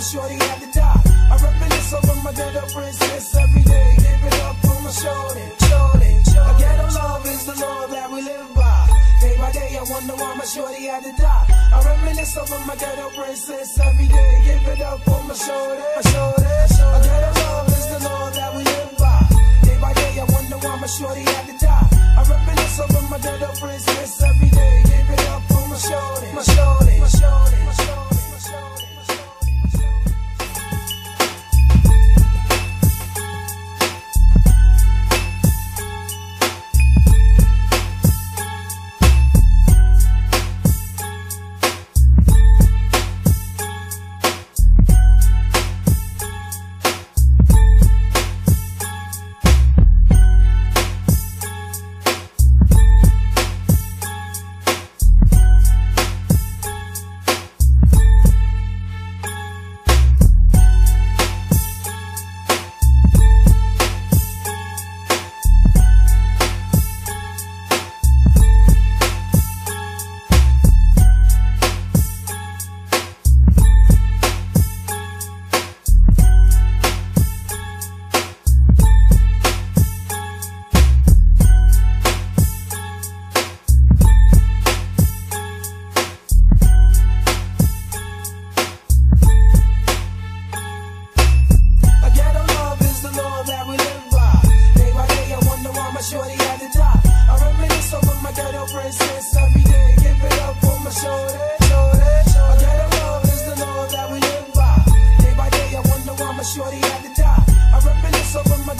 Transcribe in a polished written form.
my shorty had to die. I reminisce over my ghetto princess every day. Give it up for my shorty, shorty. A ghetto love is the law that we live by. Day by day I wonder why my shorty had to die. I reminisce over my ghetto princess every day. Give it up for my shorty, shorty. A ghetto love is the law that we live by. Day by day I wonder why my shorty had to die. I reminisce over my ghetto princess every day. Give it up for my shorty, my shorty, my shorty, my shorty. Shorty had to die. I reminisce over my ghetto princess every day. Give it up for my shorty, shorty. A ghetto love is the law that we live by. Day by day I wonder why my shorty had to die. I reminisce over my